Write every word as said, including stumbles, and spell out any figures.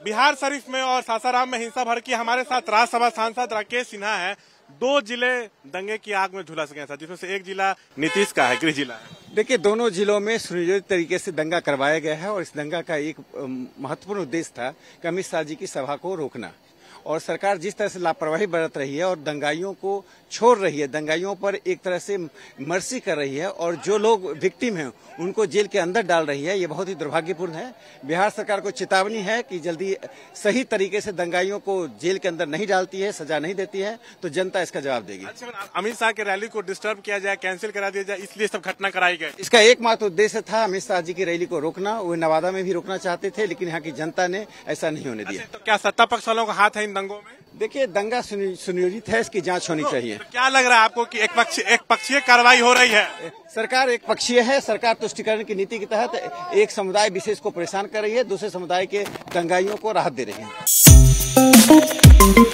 बिहार शरीफ में और सासाराम में हिंसा भड़की। हमारे साथ राज्यसभा सांसद राकेश सिन्हा है। दो जिले दंगे की आग में झुलस गए हैं, जिसमें से एक जिला नीतीश का है, गृह जिला है। देखिए, दोनों जिलों में सुनियोजित तरीके से दंगा करवाया गया है और इस दंगा का एक महत्वपूर्ण उद्देश्य था कि अमित शाह जी की सभा को रोकना। और सरकार जिस तरह से लापरवाही बरत रही है और दंगाइयों को छोड़ रही है, दंगाइयों पर एक तरह से मर्सी कर रही है और जो लोग विक्टिम हैं उनको जेल के अंदर डाल रही है, ये बहुत ही दुर्भाग्यपूर्ण है। बिहार सरकार को चेतावनी है कि जल्दी सही तरीके से दंगाइयों को जेल के अंदर नहीं डालती है, सजा नहीं देती है, तो जनता इसका जवाब देगी। अच्छा, अमित शाह के रैली को डिस्टर्ब किया जाए, कैंसिल करा दिया जाए, इसलिए सब घटना कराई गई। इसका एकमात्र उद्देश्य था अमित शाह जी की रैली को रोकना। वो नवादा में भी रोकना चाहते थे, लेकिन यहाँ की जनता ने ऐसा नहीं होने दिया। तो क्या सत्ता पक्ष वालों का हाथ है इन दंगों में? देखिए, दंगा सुनियोजित है, इसकी जांच होनी चाहिए। तो क्या लग रहा है आपको कि एक पक्ष एक पक्षीय कार्रवाई हो रही है? सरकार एक पक्षीय है। सरकार तुष्टिकरण की नीति के तहत एक समुदाय विशेष को परेशान कर रही है, दूसरे समुदाय के दंगाइयों को राहत दे रही है।